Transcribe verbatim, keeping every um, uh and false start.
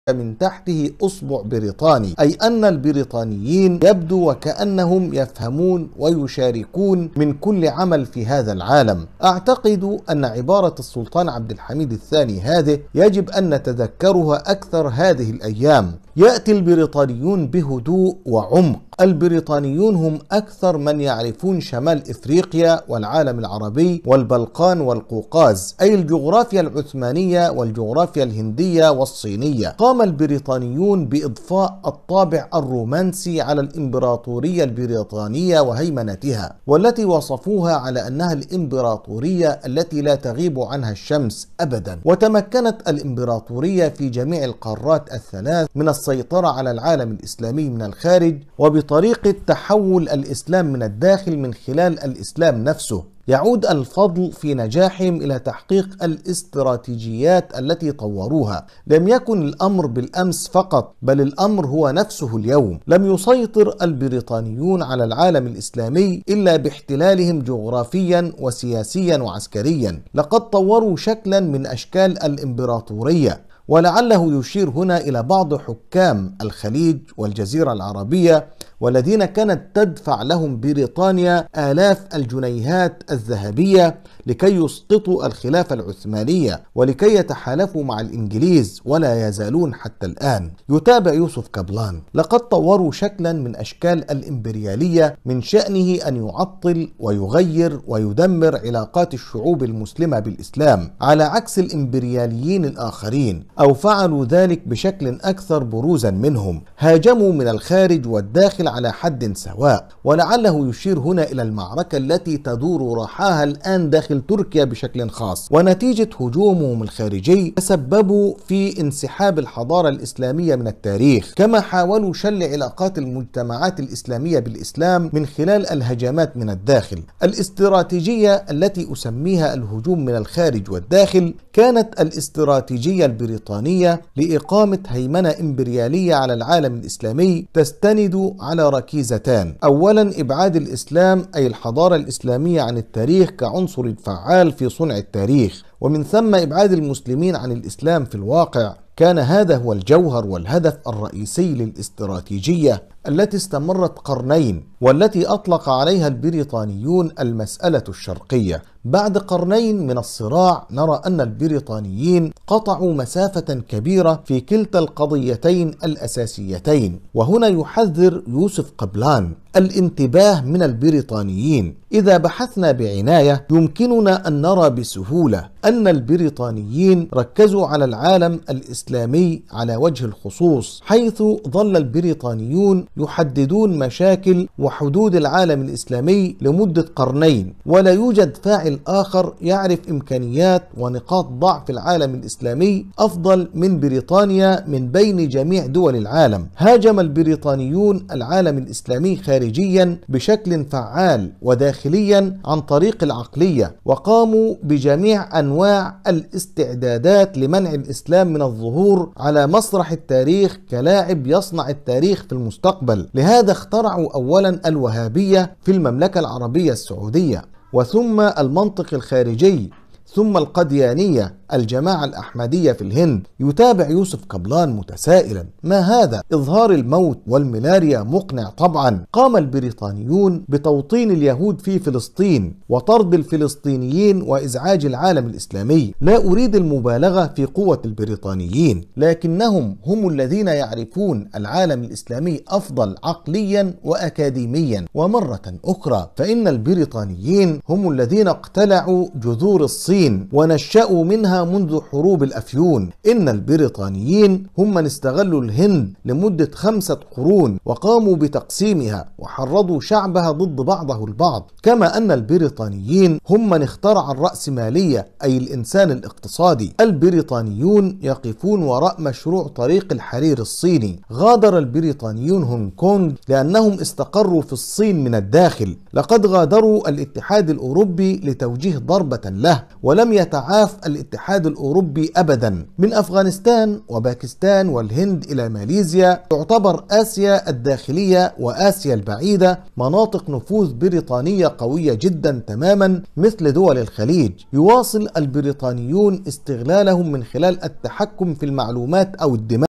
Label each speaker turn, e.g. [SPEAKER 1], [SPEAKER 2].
[SPEAKER 1] من تحته أصبع بريطاني، أي أن البريطانيين يبدو وكأنهم يفهمون ويشاركون من كل عمل في هذا العالم. أعتقد أن عبارة السلطان عبد الحميد الثاني هذه يجب أن نتذكرها أكثر هذه الأيام. يأتي البريطانيون بهدوء وعمق. البريطانيون هم أكثر من يعرفون شمال إفريقيا والعالم العربي والبلقان والقوقاز، أي الجغرافيا العثمانية والجغرافيا الهندية والصينية. قام البريطانيون بإضفاء الطابع الرومانسي على الإمبراطورية البريطانية وهيمنتها، والتي وصفوها على أنها الإمبراطورية التي لا تغيب عنها الشمس أبدا. وتمكنت الإمبراطورية في جميع القارات الثلاث من السيطرة على العالم الإسلامي من الخارج، وبطريقة تحول الإسلام من الداخل من خلال الإسلام نفسه. يعود الفضل في نجاحهم إلى تحقيق الاستراتيجيات التي طوروها. لم يكن الأمر بالأمس فقط، بل الأمر هو نفسه اليوم. لم يسيطر البريطانيون على العالم الإسلامي إلا باحتلالهم جغرافيا وسياسيا وعسكريا. لقد طوروا شكلا من أشكال الإمبراطورية، ولعله يشير هنا إلى بعض حكام الخليج والجزيرة العربية، والذين كانت تدفع لهم بريطانيا آلاف الجنيهات الذهبية لكي يسقطوا الخلافة العثمانية ولكي يتحالفوا مع الإنجليز، ولا يزالون حتى الآن. يتابع يوسف كابلان: لقد طوروا شكلا من أشكال الإمبريالية من شأنه أن يعطل ويغير ويدمر علاقات الشعوب المسلمة بالإسلام، على عكس الإمبرياليين الآخرين، أو فعلوا ذلك بشكل أكثر بروزا منهم. هاجموا من الخارج والداخل على حد سواء، ولعله يشير هنا إلى المعركة التي تدور رحاها الآن داخل تركيا بشكل خاص. ونتيجة هجومهم الخارجي تسببوا في انسحاب الحضارة الإسلامية من التاريخ، كما حاولوا شل علاقات المجتمعات الإسلامية بالإسلام من خلال الهجمات من الداخل. الاستراتيجية التي أسميها الهجوم من الخارج والداخل كانت الاستراتيجية البريطانية لإقامة هيمنة إمبريالية على العالم الإسلامي تستند على ركيزتان: أولا إبعاد الإسلام أي الحضارة الإسلامية عن التاريخ كعنصر فعال في صنع التاريخ، ومن ثم إبعاد المسلمين عن الإسلام في الواقع. كان هذا هو الجوهر والهدف الرئيسي للاستراتيجية التي استمرت قرنين، والتي أطلق عليها البريطانيون المسألة الشرقية. بعد قرنين من الصراع نرى أن البريطانيين قطعوا مسافة كبيرة في كلتا القضيتين الأساسيتين. وهنا يحذر يوسف قبلان الانتباه من البريطانيين. إذا بحثنا بعناية يمكننا أن نرى بسهولة أن البريطانيين ركزوا على العالم الإسلامي على وجه الخصوص، حيث ظل البريطانيون يحددون مشاكل وحدود العالم الإسلامي لمدة قرنين، ولا يوجد فاعل آخر يعرف إمكانيات ونقاط ضعف العالم الإسلامي أفضل من بريطانيا من بين جميع دول العالم. هاجم البريطانيون العالم الإسلامي خارجيا بشكل فعال وداخليا عن طريق العقلية، وقاموا بجميع أنواع الاستعدادات لمنع الإسلام من الظهور على مسرح التاريخ كلاعب يصنع التاريخ في المستقبل. لهذا اخترعوا أولا الوهابية في المملكة العربية السعودية، وثم المنطق الخارجي، ثم القديانية الجماعة الأحمدية في الهند. يتابع يوسف كابلان متسائلا: ما هذا؟ إظهار الموت والملاريا مقنع طبعا. قام البريطانيون بتوطين اليهود في فلسطين وطرد الفلسطينيين وإزعاج العالم الإسلامي. لا أريد المبالغة في قوة البريطانيين، لكنهم هم الذين يعرفون العالم الإسلامي أفضل عقليا وأكاديميا. ومرة أخرى فإن البريطانيين هم الذين اقتلعوا جذور الصين ونشأوا منها منذ حروب الأفيون. إن البريطانيين هم من استغلوا الهند لمدة خمسة قرون وقاموا بتقسيمها وحرضوا شعبها ضد بعضه البعض. كما أن البريطانيين هم من اخترع الرأسمالية أي الإنسان الاقتصادي. البريطانيون يقفون وراء مشروع طريق الحرير الصيني. غادر البريطانيون هونغ كونغ لأنهم استقروا في الصين من الداخل. لقد غادروا الاتحاد الأوروبي لتوجيه ضربة له، ولم يتعاف الاتحاد الأوروبي أبدا. من أفغانستان وباكستان والهند إلى ماليزيا تعتبر آسيا الداخلية وآسيا البعيدة مناطق نفوذ بريطانية قوية جدا تماما مثل دول الخليج. يواصل البريطانيون استغلالهم من خلال التحكم في المعلومات أو الدماء